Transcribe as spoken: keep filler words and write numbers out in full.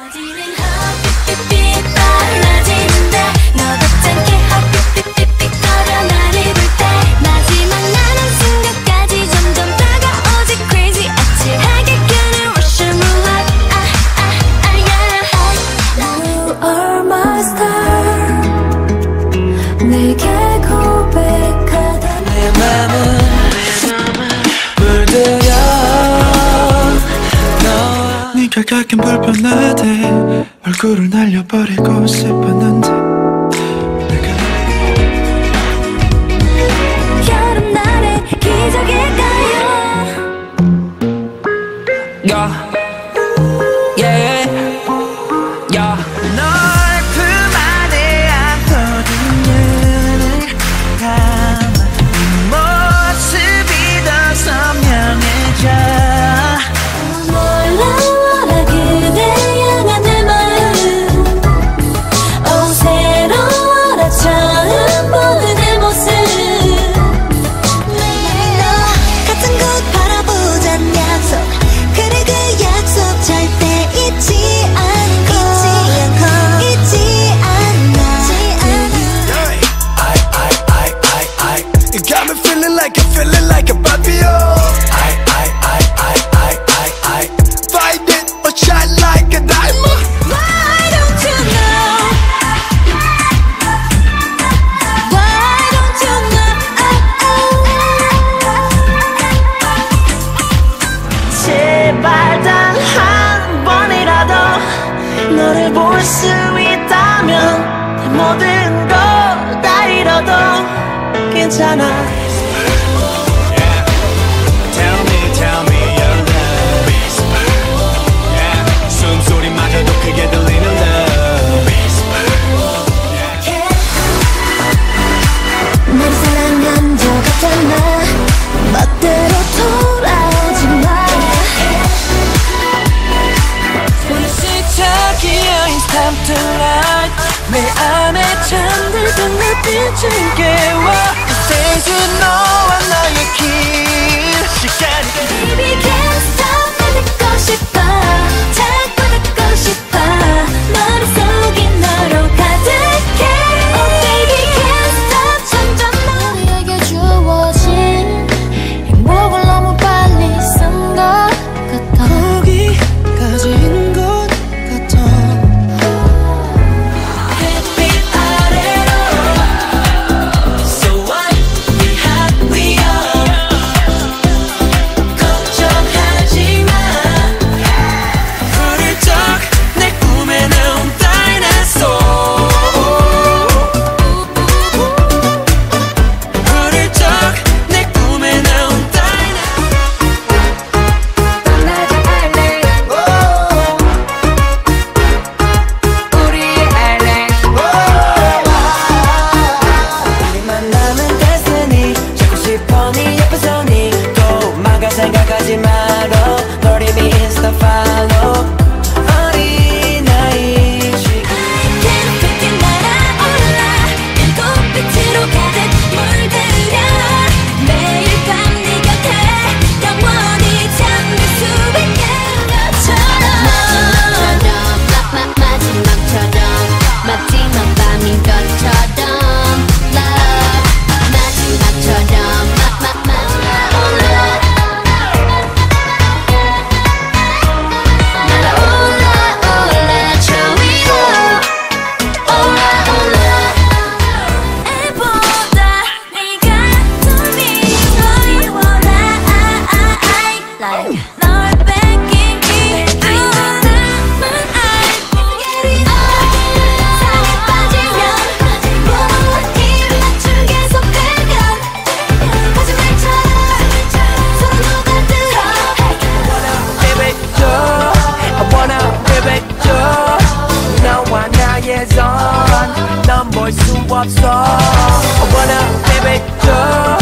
가끔 불편하대 얼굴을 날려버리고 싶었는데 내가 여름날의 기적일까요? Yeah, yeah, yeah. 넓은 안에 안터진 눈을 감아 모습이 더 선명해져. 괜찮아. 내 안에 잠들던 눈빛을 깨워 이제는 너와 나의 길 시간이 Baby can't stop 날 듣고 싶어 자꾸 듣고 싶어 머릿속이 너로 가득해 Oh baby can't stop 점점 너에게 주어진 행복을 너무 빨리 쓴 것 같아 거기까지인 것 같아. 넌 볼 수 없어 I wanna give it to